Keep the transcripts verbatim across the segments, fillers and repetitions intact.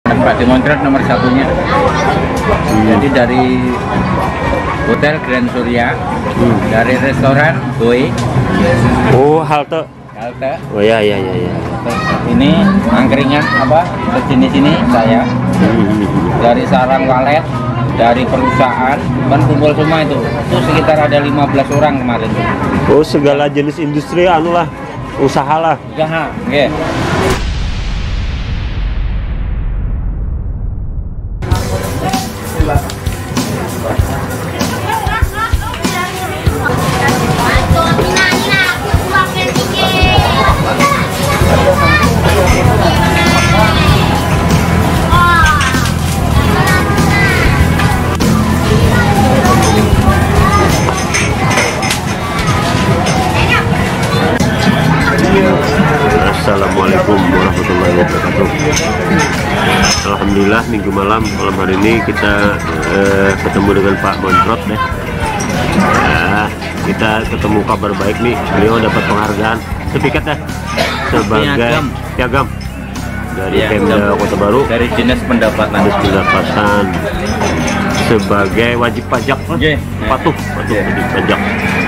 Tempat demonstrat nomor satunya. Hmm. Jadi dari Hotel Grand Surya, hmm. dari restoran Boy. Oh, halte. Halte. Oh ya ya ya ya. Ini angkringan apa? Sini sini saya. Hmm. Dari sarang walet, dari perusahaan, kan kumpul semua itu. Itu sekitar ada lima belas orang kemarin. Oh, segala jenis industri anu lah, usaha lah. Usaha, nggih. Assalamualaikum warahmatullahi wabarakatuh. Alhamdulillah minggu malam malam hari ini kita eh, ketemu dengan Pak Montrot deh. Nah, kita ketemu kabar baik nih, beliau dapat penghargaan sertifikat ya sebagai piagam dari Pemda Kota Baru, dari Dinas Pendapatan. Dinas Pendapatan sebagai wajib pajak, yeah. patuh patuh yeah. wajib pajak.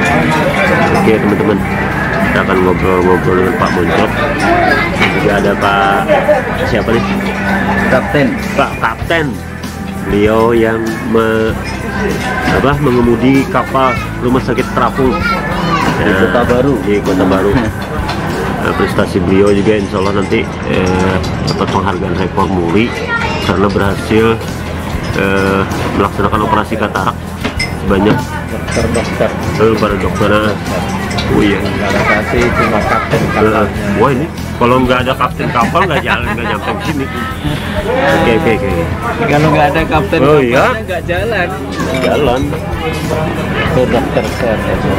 Oke teman-teman, kita akan ngobrol-ngobrol dengan Pak Montrot. Juga ada Pak siapa nih? Kapten. Pak Kapten. Beliau yang me, apa, mengemudi kapal rumah sakit terapung di nah, Kota Baru. Di Kota Baru. Nah, prestasi beliau juga insya Allah nanti eh, dapat penghargaan rekor muri karena berhasil eh, melaksanakan operasi katarak sebanyak dokter-dokter. Eh, para dokter. Oh iya. Kasih cuma kapten kapalnya. Uh, wah ini kalau nggak ada kapten kapal nggak jalan, nggak nyampe ke sini. Oke oke oke. Kalau nggak ada kapten oh, kapalnya iya. nggak jalan. Jalan. Itu dokter ser.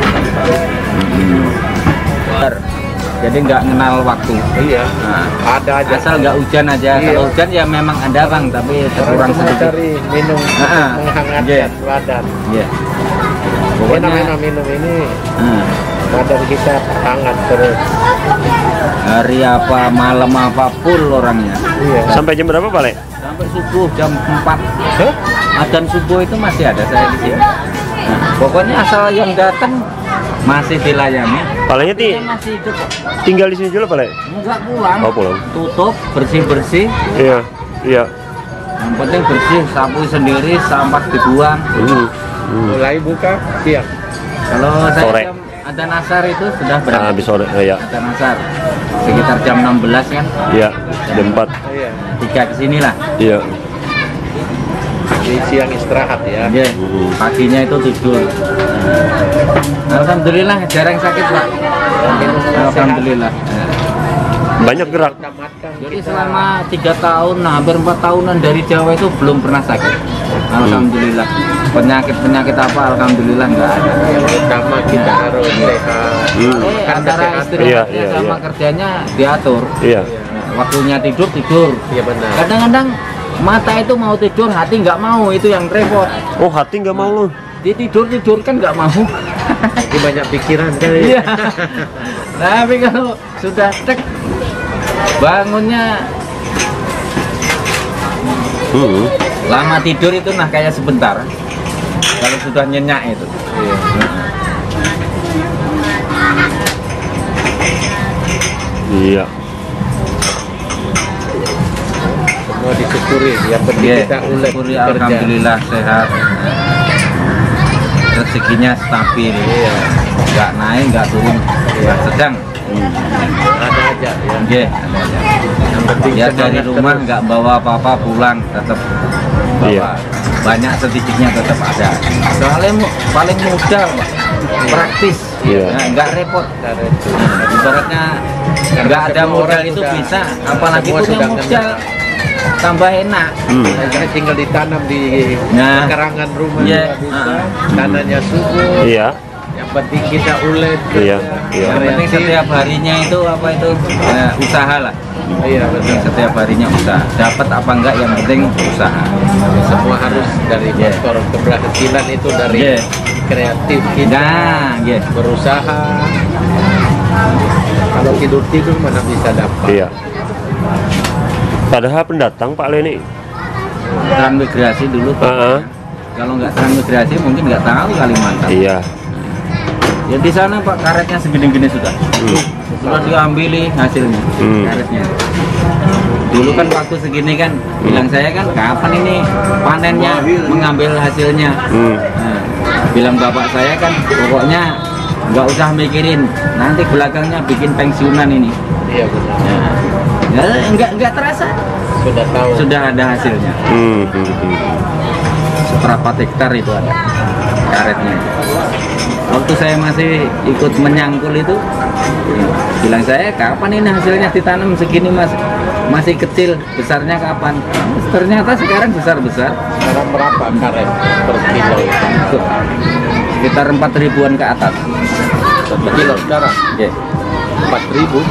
Hmm. Jadi nggak kenal waktu. Iya. Nah, ada aja. Asal nggak hujan aja. Iya. Kalau hujan ya memang ada bang, tapi kurang sedikit. Cari minum nah, menghangatkan yeah. badan. Iya. Yeah. Pokoknya minum ini. Hmm. Badan kita hangat terus. Hari apa, malam apa, full orangnya. Iya. Sampai jam berapa Pak Le? Sampai subuh jam empat. Huh? Adzan subuh itu masih ada saya di sini. Nah, pokoknya asal yang datang masih dilayani. Palenya ti masih hidup. Tinggal di sini dulu Pak Le? Enggak pulang. Oh, pulang. Tutup, bersih-bersih. Iya. Iya. Yang penting bersih, sapu sendiri, sampah dibuang. Hmm. Hmm. Mulai buka siang. Kalau saya sore. jam adzan asar itu sudah berangkat. Nah, habis sore, oh, ya. Adzan asar sekitar jam enam belas kan? Iya, jam empat. Iya. Tiga ke sini lah. Iya. Di siang istirahat ya. Iya. Hmm. Paginya itu tidur. Alhamdulillah jarang sakit Pak. Alhamdulillah. Banyak gerak. Jadi selama tiga tahun, nah hampir empat tahunan dari Jawa itu belum pernah sakit. Alhamdulillah. Penyakit-penyakit apa? Alhamdulillah nggak ada. Yang utama kita harus sehat. Hmm. Eh, antara istirahatnya iya, iya, sama iya. kerjanya diatur. Iya. Nah, waktunya tidur tidur. Iya benar. Kadang-kadang mata itu mau tidur, hati nggak mau, itu yang repot. Oh, hati nggak mau loh. Di tidur tidur kan nggak mau. Jadi banyak pikiran kali. Iya. Tapi kalau sudah cek bangunnya Hmm. lama tidur itu nah kayak sebentar. Kalau sudah nyenyak itu. Iya. Iya. Semua disyukuri. Yang penting Yeah, kita ulet syukuri, kerja. alhamdulillah sehat. Rezekinya stabil. Iya. Nggak naik, nggak turun, nggak sedang. Hmm. Ada aja ya. Iya, ada aja. Yang penting Ya dari semangat rumah terus. nggak bawa apa-apa pulang tetap bawa. Iya. Banyak sedikitnya tetap ada. Soalnya mu- paling mudah Pak. Praktis. Iya. Nah, nggak repot. Nggak repot. Nah, ibaratnya Karena nggak ada semua modal orang itu sudah- bisa, apalagi semua punya sudah modal kenal. tambah enak. Hmm. Karena tinggal ditanam di Nah. karangan rumah Iya. juga bisa. Ah. Tanahnya subur. Iya. Yang penting kita ulet. Iya. Iya. Yang penting setiap harinya itu apa itu ya, usaha lah. Iya betul. Setiap harinya usaha. Dapat apa enggak yang penting usaha. Semua harus dari Yeah. faktor keberhasilan itu dari Yeah. kreatif kita Nah, yeah. berusaha. Kalau tidur tidur mana bisa dapat. Iya. Padahal pendatang Pak Leni. Transmigrasi dulu. Uh -uh. Kalau nggak transmigrasi mungkin nggak tahu Kalimantan. Iya. Ya di sana Pak karetnya segini-gini sudah. Hmm. Sudah diambili hasilnya. Hmm. Karetnya. Dulu kan waktu segini kan Hmm. bilang saya kan kapan ini panennya mengambil hasilnya. Hmm. Nah, bilang bapak saya kan pokoknya nggak usah mikirin nanti belakangnya bikin pensiunan ini. Iya benar. Nah, ya, nggak nggak terasa Sudah tahu. sudah ada hasilnya. Hmm. Hmm. Hmm. Seberapa hektar itu ada karetnya. Waktu saya masih ikut menyangkul itu, bilang saya kapan ini hasilnya ditanam segini mas, masih kecil, besarnya kapan? Ternyata sekarang besar-besar. Sekarang berapa karet per kilo? Sekitar empat ribuan ke atas. Per kilo sekarang? Ya. Empat ribu.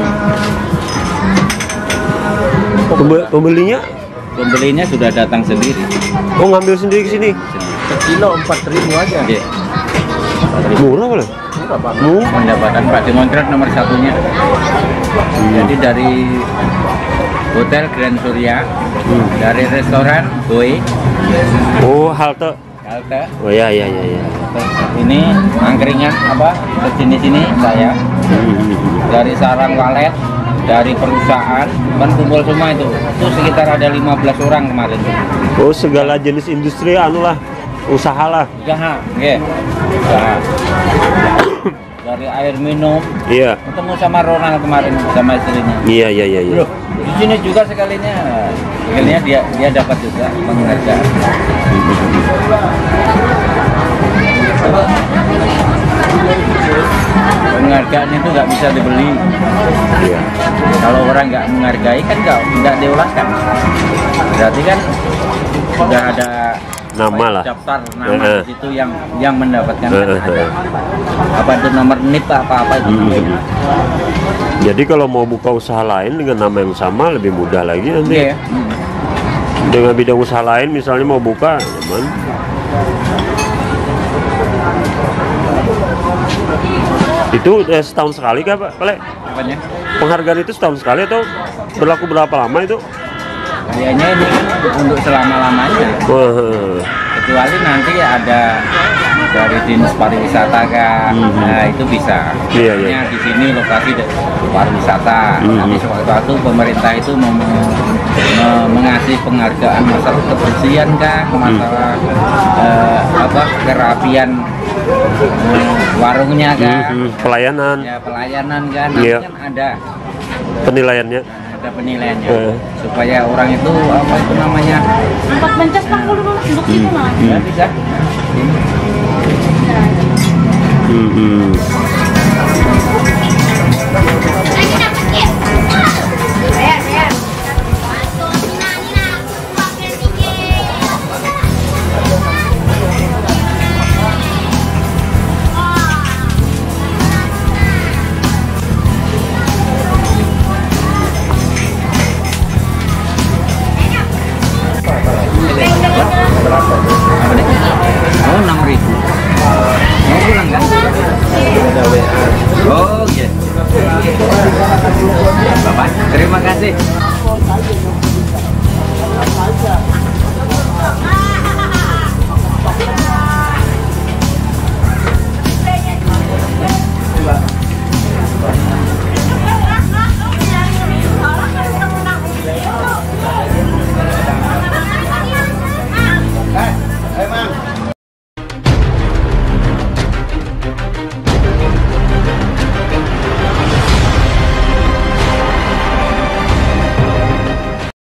Pembe- pembelinya? Pembelinya sudah datang sendiri. Oh, ngambil sendiri ke sini. Per kilo empat ribu aja. Ya. Murah boleh? Murah banget. Murah. Pendapatan Pak Demonstrat nomor satunya. Jadi dari Hotel Grand Surya, Hmm. dari restoran Boy, Oh, halte. halte, Oh ya ya ya ya. ini angkringan apa sejenis ini saya Hmm. dari sarang walet, dari perusahaan kan kumpul semua itu. Itu sekitar ada lima belas orang kemarin. Oh, segala jenis industri anu lah, usaha lah. Usaha, nggih. Usaha. Dari air minum, Iya. ketemu sama Ronald kemarin sama istrinya. Iya iya iya iya. Loh, di sini juga sekalinya, sekalinya dia dia dapat juga penghargaan. Penghargaan itu nggak bisa dibeli. Iya. Kalau orang nggak menghargai kan nggak nggak diulaskan. Berarti kan sudah ada Nama lah. daftar nama Eh, eh. di situ yang yang mendapatkan Eh, kan eh, ada. eh. Apa itu nomor N I P apa apa itu. Hmm. Jadi kalau mau buka usaha lain dengan nama yang sama lebih mudah lagi nanti. Iya. Hmm. Dengan bidang usaha lain misalnya mau buka, aman. Itu eh, setahun sekali kah Pak? Pale? Apanya? Penghargaan itu setahun sekali atau berlaku berapa lama itu? Kayaknya ini untuk selama-lamanya. Wah. Kecuali nanti ada dari dinas pariwisata kan, Mhm. nah itu bisa. Iya, iya. Misalnya di sini lokasi de- pariwisata, Mhm. nanti sewaktu-waktu pemerintah itu mem- me- mengasih penghargaan masalah kebersihan kah, masalah eh, apa kerapian eh, warungnya kan, Mhm. Pelayanan, ya pelayanan kan, nanti Iya. kan ada penilaiannya. ada penilaiannya Eh. supaya orang itu apa itu namanya Empat bencas pak dulu duduk situ malah. ya bisa. Mhm.